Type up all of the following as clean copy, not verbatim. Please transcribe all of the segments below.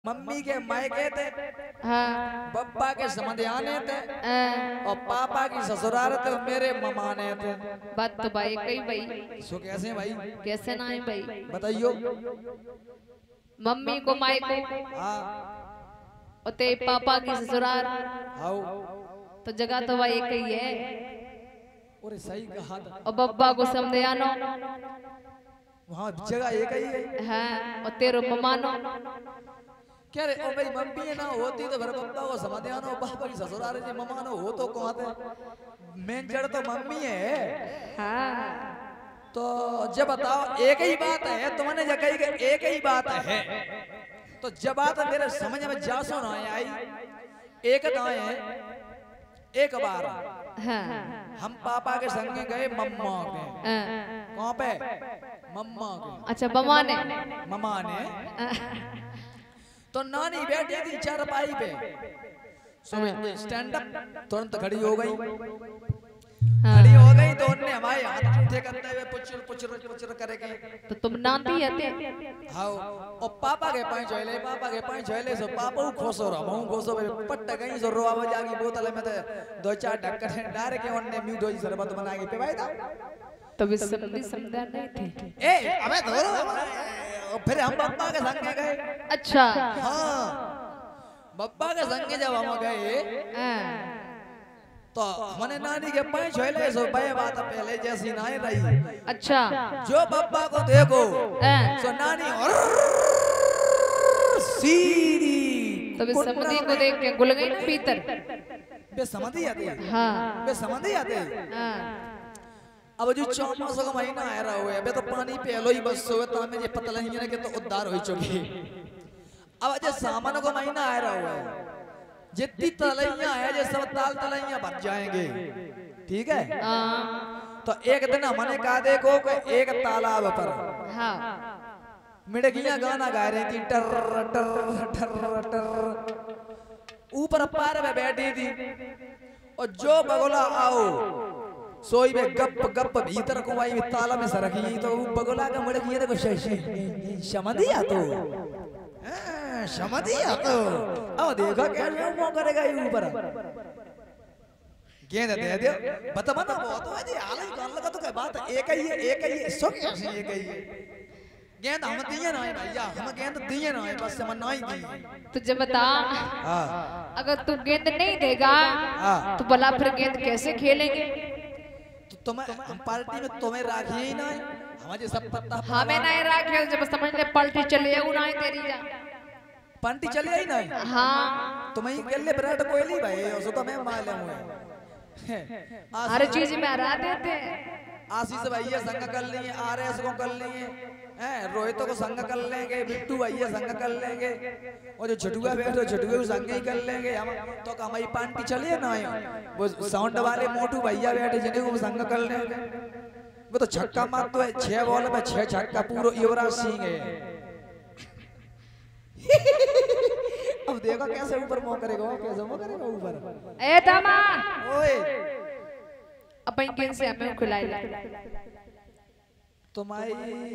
Mummy के मायके थे, हाँ बब्बा के समधियाने थे और पापा की ससुराल थे, मेरे ममाने थे। बात तो भाई कही भाई। सो कैसे भाई? कैसे ना है भाई? बताइयो। मम्मी को मायको हाँ और ते पापा की ससुराल, आओ। तो जगह तो भाई एक ही है। और सही कहा था। और बब्बा को समझानो, वहाँ जगह एक ही है। हाँ और तेरो ममानो। क्या रे? ओ भाई मम्मी ना होती तो फिर बब्बा को समधियानो, पापा की ससुराल जी ममानो हो तो कहाँ थे? मेन जड़ तो मम्मी है। हाँ तो जब बताओ एक ही बात है, तुमने जब कही कि एक ही बात है, तो जब बात मेरे समझ में जासो ना आई, एक दाएं है एक बार हाँ हम पापा के संगे गए मम्मा के। कहाँ पे? मम्मा के। अच्छा बमा ने मम्मा ने तो नानी बैठी थी चारपाई पे, स्टैंड अप तुरंत खड़ी हो गई। खड़ी हो गई तो उन्होंने हमारे हाथ उठे करते हुए पुचर पुचर पुचर करेंगे। तो तुम नाती आते? हाँ और पापा के पाँच झोले, पापा के पाँच झोले सो पापा को खोसो रहा, मैं खोसो पट्टा कहीं सो रोआ बजा की बोतल में तो दो चार ढक्कन डाल के उन्होंने मीठ हो शरबत बना के पिवाई था। तो भी समझी समझा नहीं थी। ए अबे धो। फिर हम बब्बा के संगे गए। अच्छा हाँ बब्बा के संगे जब हम गए तो हमने नानी के पाँच झोले सो बे बात पहले जैसी ना रही। अच्छा जो बब्बा को देखो सो नानी और सीधी। तो भी समझी को देख के गुल गई ना भीतर। बे समझी आते? हाँ बे समझी आते? अब जो 4 मासों का महीना आ रहा हुआ है, बे तो पानी पे लो ही बस सोए तो हमें ये पता नहीं है कि तो उद्धार हो चुकी। अब जो सामान को महीना आ रहा हुआ है, जितनी तलैया है जो सब ताल तलैया बन जाएंगे, ठीक है? तो एक दिन हमने कहा देखो कि एक तालाब पर मिड़गियां गाना गा रही थी, टर टर टर टर। ऊपर पार में बैठी थी और जो बगुला आओ सोई में गप गप भीतर को आई ताला में सरकी, तो बगुला का मिड़गियां देखो समझिया तो समझिया तो। अब देखो कैसे वो करेगा ये ऊपर गेंद दे दियो। बता बता बहुत है जी, हाल ही कर लगा तो क्या बात है? एक ही है, एक ही है, सो क्या है? एक ही है। गेंद हम दिए ना है भैया, हम गेंद दिए ना है, बस हम नहीं दी। तुझे बता, अगर तू गेंद नहीं देगा तो भला फिर गेंद कैसे खेलेंगे? तो तुम्हें हम पार्टी में तुम्हें राखी ही ना है, हमारे सब पत्ता हमें नहीं राखी, जब समझ ले पार्टी चले जाऊ ना तेरी जा पार्टी चले आई ना। हाँ तुम्हें के लिए विराट कोहली भाई उसको तो मैं मालूम है। हर चीज में हरा देते। आशीष भैया संग कर लिए, आरएस को कर लिए, रोहित को संग कर लेंगे, बिट्टू भैया संग कर लेंगे, और जो छटुआ बैठो छटुए को संग ही कर लेंगे हम। तो हमारी पार्टी चलिए ना, वो साउंड वाले मोटू भैया बैठे जिन्हें वो संग कर लेंगे। वो तो छक्का मारते है 6 बॉल में 6 छक्का, पूरा युवराज सिंह है। अब देखो कैसे ऊपर मुंह करेगा, कैसे मुंह करेगा ऊपर। ए दामा ओए अपन किन से हमें खिलाई तुम्हारी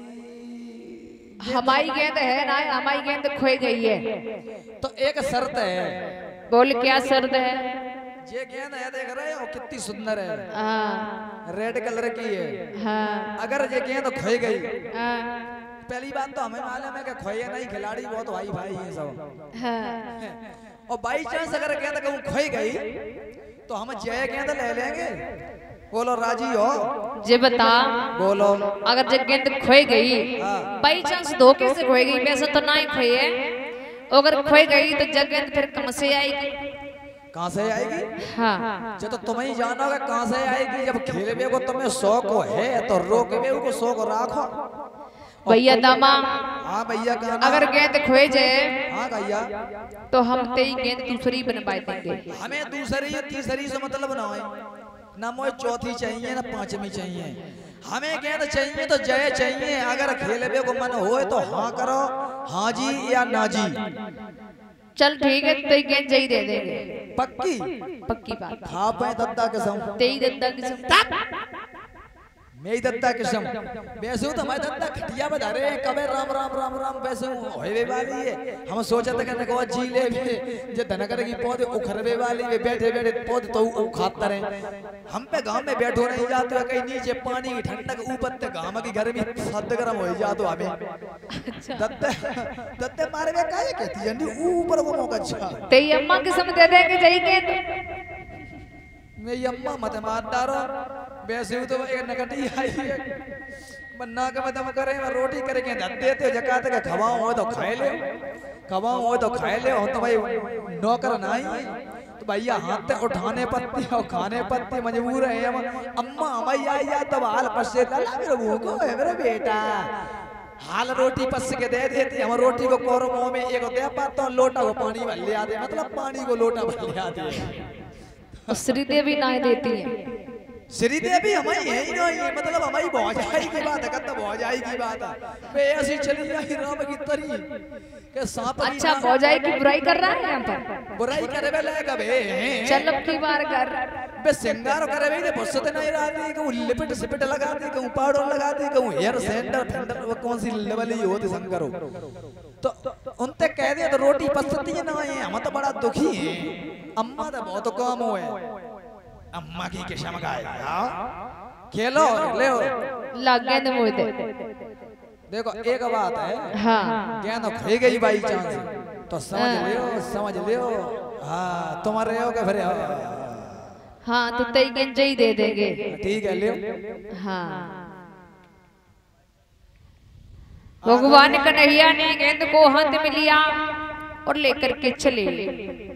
हमारी गेंद है ना, हमारी गेंद खोई गई है। तो एक शर्त है। बोल क्या शर्त है? ये गेंद है देख रहे हो कितनी सुंदर है, रेड कलर की है। अगर ये गेंद खोई गई, पहली बात तो हमें मालूम है कि खोए नहीं, खिलाड़ी बहुत भाई भाई है सब। और बाई चांस अगर गेंद कहूँ खोई गई तो हम जय गेंद ले लेंगे। बोलो राजी हो? जे बता बोलो। अगर जब गेंद खोई गई बाई चांस धोखे से खोई गई, वैसे तो ना ही खोई है, अगर खोई गई तो जब गेंद फिर कहाँ से आएगी? कहाँ से आएगी? हाँ जो तो तुम्हें ही जाना होगा कहाँ से आएगी। जब खेलने को तुम्हें शौक है तो रोकने को शौक राखो भैया दामा। हाँ भैया अगर गेंद खोए जाए हाँ भैया तो हम तेरी गेंद दूसरी बनवा देंगे। हमें दूसरी या तीसरी से मतलब ना है, ना मुझे चौथी चाहिए ना पांचवी चाहिए, हमें गेंद चाहिए तो जय चाहिए। अगर खेलने को मन हो तो हाँ करो, हाँ जी या ना जी। चल ठीक है, तो गेंद जई दे देंगे। पक्की? पक्की बात। हाँ पे दद्दा कसम, तेरी दद्दा कसम। मैं दत्ता किस्म वैसे तो मैं दत्ता खटिया बजा रहे हैं कबे राम राम राम राम वैसे होवे वाली है। हम सोचा था कहने को जी ले जे धनकर की पौधे उखरवे वाली वे बैठे बैठे पौधे तो उखाता रहे। हम पे गांव में बैठो नहीं जाते कहीं नीचे पानी की ठंडक ऊपर ते गांव की गर्मी सद गरम हो जा तो हमें दत्ते दत्ते मारे में काहे कहती जंडी ऊपर वो मौका अच्छा ते अम्मा किस्म दे दे के जाई के मैं अम्मा मत मार डारो वैसे तो एक नगटी आई है बन्ना का मत करे रोटी करे के दत्ते ते जकात के खवाओ हो तो खाए ले खवाओ हो तो खाए ले हो तो भाई नौकर नहीं तो भैया हाथ से उठाने पत्ती और खाने पत्ती मजबूर है हम अम्मा हमारी आई या तो हाल पस्से ला मेरे भूखो है मेरा बेटा हाल रोटी पस के दे देती हम रोटी को कोरो मुंह में एक दे पाता लोटा को पानी भर ले आते मतलब पानी को लोटा भर ले आते श्रीदेवी ना देती है श्रीदेवी हमारी है ही नहीं मतलब हमारी भौजाई की बात है कब भौजाई की बात है वे ऐसी चली आई राम की तरी के सांप अच्छा भौजाई की बुराई कर रहा है यहाँ पर बुराई करे वे लेगा बे चल अब की बार कर बे सिंगार करे वे बसते नहीं रहती कि लिपट सिपट लगाती कि पाउडर लगाती कि हेयर सेंटर फेंडर वो कौन सी लेवल ही होती संगरो तो उनते कह दे तो रोटी पसती है ना हम तो बड़ा दुखी है अम्मा तो बहुत काम हुए अम्मा की किस्म का है खेलो ले लग गए मुझे देखो एक बात है हाँ ज्ञान खोई गई बाई चांस तो समझ लियो हाँ तुम्हारे हो के फिर हाँ तो तई गंजे ही दे देंगे ठीक है लियो हाँ भगवान कन्हैया ने गेंद को हाथ में लिया और लेकर के चले